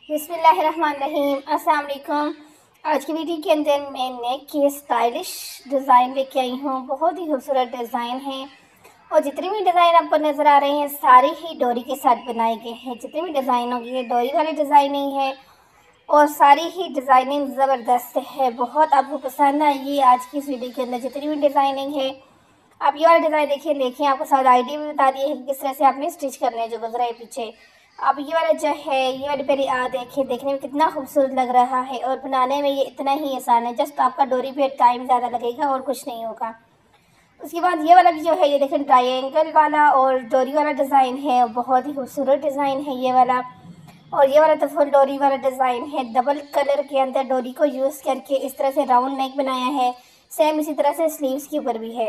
बिस्मिल्लाहिर्रहमानिर्रहीम। अस्सलाम वालेकुम। आज की वीडियो के अंदर मैं नेक की स्टाइलिश डिज़ाइन लेके आई हूँ। बहुत ही खूबसूरत डिज़ाइन है और जितने भी डिज़ाइन आपको नज़र आ रहे हैं सारे ही डोरी के साथ बनाए गए हैं। जितने भी डिज़ाइन होंगे ये डोरी वाली डिज़ाइनिंग है और सारी ही डिज़ाइनिंग ज़बरदस्त है। बहुत आपको पसंद आएगी आज की इस वीडियो के अंदर जितनी भी डिज़ाइनिंग है। आप ये वाला डिज़ाइन देखिए, देखिए आपको सारा आइडिया भी बता दिए है कि किस तरह से आपने स्टिच करने हैं जो गुजरा है पीछे। अब ये वाला जो है ये वाली पहले देखिए, देखने में कितना खूबसूरत लग रहा है और बनाने में ये इतना ही आसान है। जस्ट आपका डोरी पे टाइम ज़्यादा लगेगा और कुछ नहीं होगा। उसके बाद ये वाला भी जो है ये देखें ट्रायंगल वाला और डोरी वाला डिज़ाइन है। बहुत ही खूबसूरत डिज़ाइन है ये वाला। और ये वाला तो फुल डोरी वाला डिज़ाइन है। डबल कलर के अंदर डोरी को यूज़ करके इस तरह से राउंड नेक बनाया है। सेम इसी तरह से स्लीव्स के ऊपर भी है।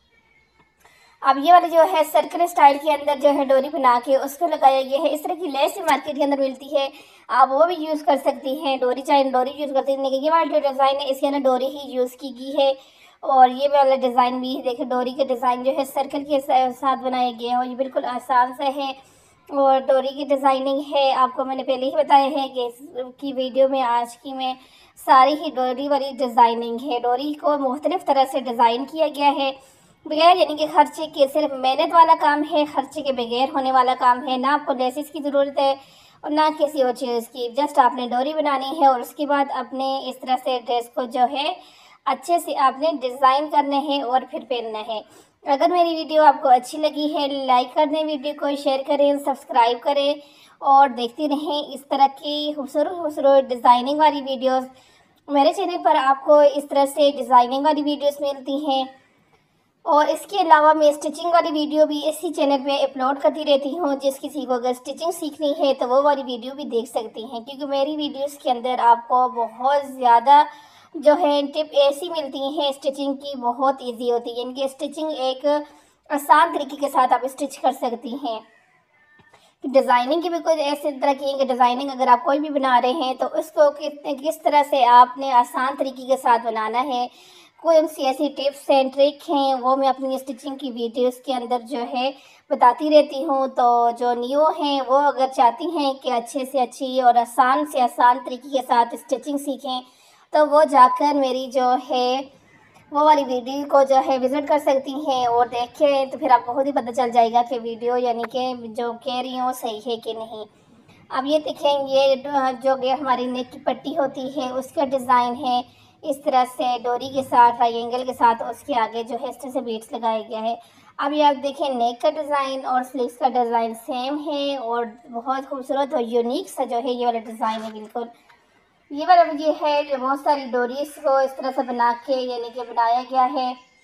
अब ये वाला जो है सर्कल स्टाइल के अंदर जो है डोरी बना के उसको लगाया गया है। इस तरह की लेस मार्केट के अंदर मिलती है, आप वो भी यूज़ कर सकती हैं। डोरी चाहे डोरी यूज़ करती हैं, लेकिन ये वाला जो डिज़ाइन है इसके अंदर डोरी ही यूज़ की गई है। और ये वाला डिज़ाइन भी देखिए, डोरी के डिज़ाइन जो है सर्कल के साथ बनाया गया है और ये बिल्कुल आसान से है और डोरी की डिज़ाइनिंग है। आपको मैंने पहले ही बताया है कि इसकी वीडियो में आज की में सारी ही डोरी वाली डिज़ाइनिंग है। डोरी को मुख्तलिफ़ तरह से डिज़ाइन किया गया है बगैर यानी कि खर्चे के। सिर्फ मेहनत वाला काम है, खर्चे के बगैर होने वाला काम है। ना आपको लेसिस की ज़रूरत है और ना किसी और चीज़ की। जस्ट आपने डोरी बनानी है और उसके बाद अपने इस तरह से ड्रेस को जो है अच्छे से आपने डिज़ाइन करने हैं और फिर पहनना है। अगर मेरी वीडियो आपको अच्छी लगी है लाइक कर दें, वीडियो को शेयर करें, सब्सक्राइब करें और देखते रहें इस तरह की खूबसूरत खूबसूरत डिज़ाइनिंग वाली वीडियोस। मेरे चैनल पर आपको इस तरह से डिज़ाइनिंग वाली वीडियोस मिलती हैं और इसके अलावा मैं स्टिचिंग वाली वीडियो भी इसी चैनल पे अपलोड करती रहती हूँ। जिस किसी को अगर स्टिचिंग सीखनी है तो वो वाली वीडियो भी देख सकती हैं, क्योंकि मेरी वीडियोस के अंदर आपको बहुत ज़्यादा जो है टिप ऐसी मिलती हैं स्टिचिंग की, बहुत इजी होती है। इनकी स्टिचिंग एक आसान तरीके के साथ आप स्टिच कर सकती हैं। डिज़ाइनिंग की भी कुछ ऐसे तरह की है कि डिज़ाइनिंग अगर आप कोई भी बना रहे हैं तो उसको किस तरह से आपने आसान तरीके के साथ बनाना है। कौन सी ऐसी टिप्स एंड ट्रिक हैं वो मैं अपनी स्टिचिंग की वीडियोस के अंदर जो है बताती रहती हूँ। तो जो न्यू हैं वो अगर चाहती हैं कि अच्छे से अच्छी और आसान से आसान तरीके के साथ स्टिचिंग सीखें तो वो जाकर मेरी जो है वो वाली वीडियो को जो है विज़िट कर सकती हैं और देखें तो फिर आपको खुद ही पता चल जाएगा कि वीडियो यानी कि जो कह रही हूँ सही है कि नहीं। अब ये देखें, ये जो कि हमारी नेक की पट्टी होती है उसका डिज़ाइन है। इस तरह से डोरी के साथ ट्रायंगल के साथ उसके आगे जो है इस तरह से बीट्स लगाया गया है। अब ये आप देखें नेक का डिज़ाइन और स्लीव्स का डिज़ाइन सेम है और बहुत खूबसूरत और यूनिक सा जो है ये वाला डिज़ाइन है। बिल्कुल ये वाला ये है जो बहुत सारी डोरीज को इस तरह से बना के यानी कि बनाया गया है।